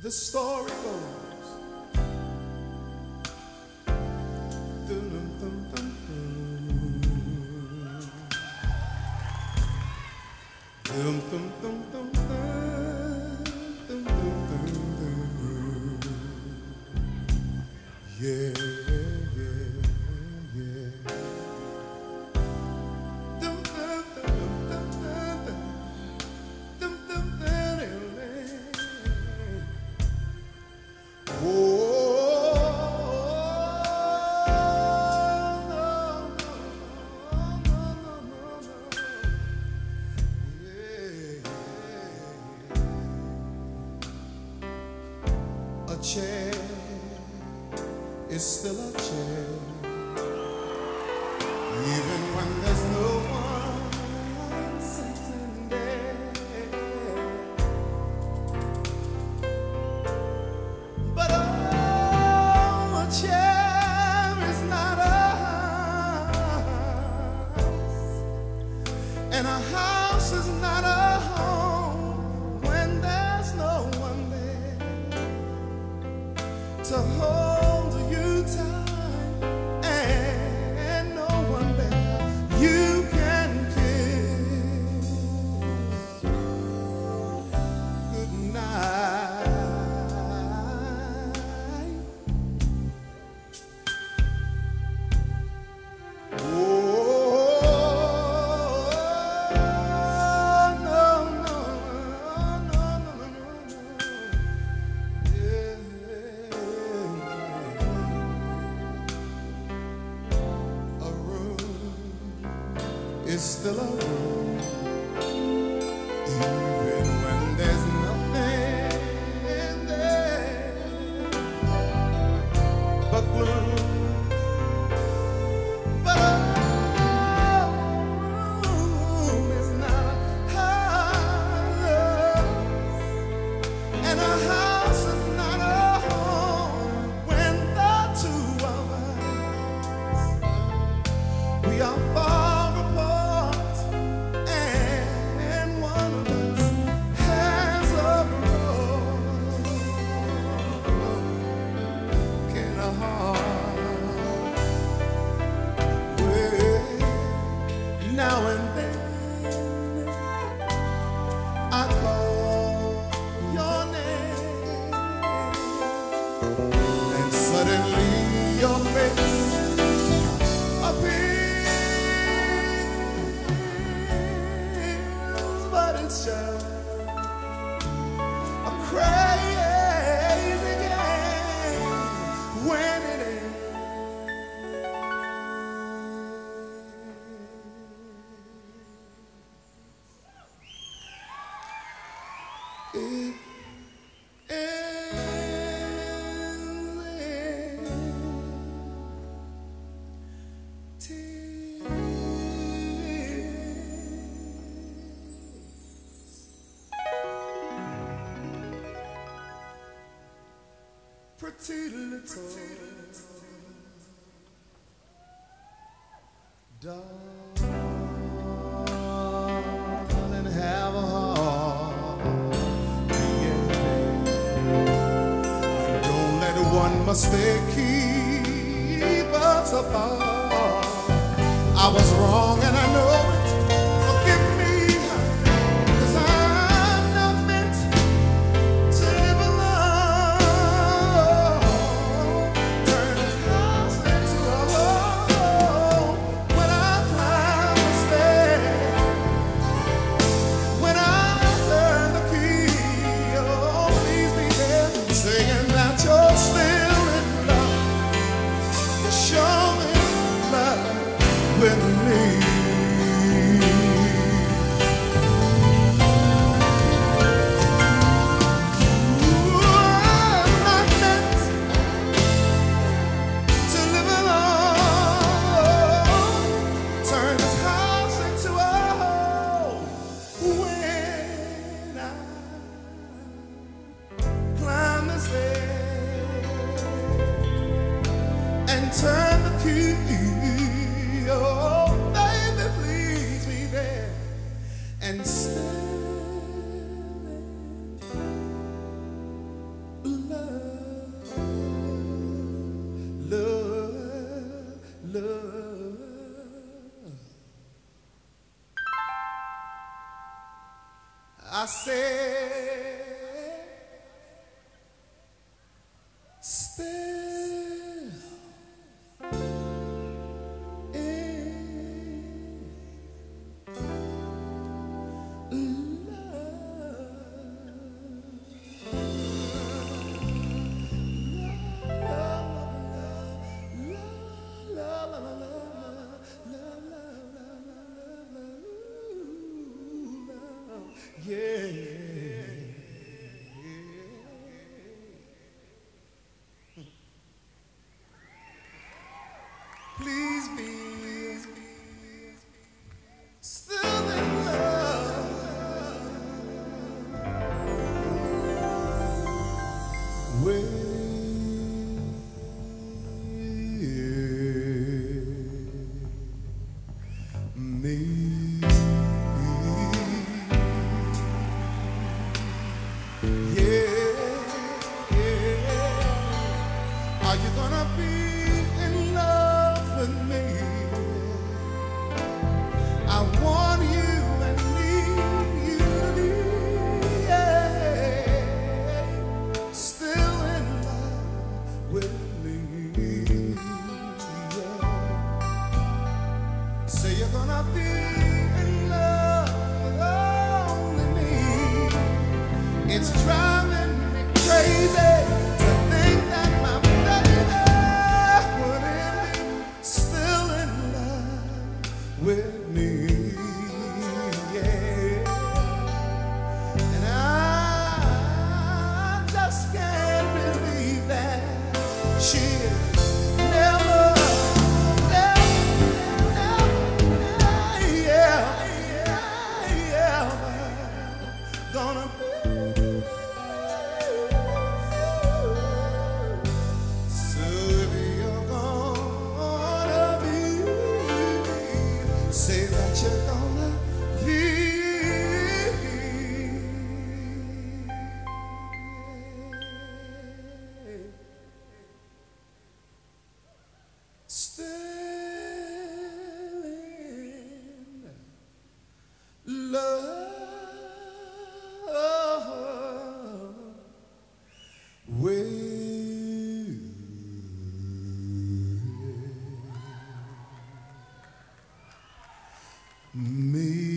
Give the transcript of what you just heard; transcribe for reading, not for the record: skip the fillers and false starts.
The story goes. Dum, dum, dum, dum. Dum, dum, dum, dum, dum, dum, dum, dum. Yeah, yeah, yeah. Dum, dum, dum, dum, dum, dum. Dum, dum, dum, dum, dum. Oh, no, no, no, no, no, no. Yeah. A chair is still a chair, even when there's no one sitting there. But oh, a chair is not a house, and a house is not a home when there's no one there to hold you tight, and no one there you can kiss good night. It's still a room, even when there's nothing there but gloom. But a room is not a house, and a house is not a home when the two of us, we are far. Now and then I call your name, and suddenly your face appears, but it's just a crazy game when it ends. It ends in tears. Pretty little darling, have a heart. One mistake keep us apart. I was wrong and I know it. Forgive me, 'cause I'm not meant to live alone. Turn this house into a home when I climb the stairs, when I turn the key. Oh, please be there, saying that you're still in love. Show me love with me. Ooh, I'm not meant to live alone. Turn this house into a home when I climb the stairs and turn the key. Oh, baby. I said, still in love. Yeah. Please be still in love with me. Are you gonna be in love with me? I want you and need you to be, yeah, still in love with me. Yeah. Say you're gonna be in love with only me. It's driving me crazy to think that my baby wouldn't be still in love with me. Yeah. And I just can't believe that she never, gonna be. Say that you're gonna be still in love with me.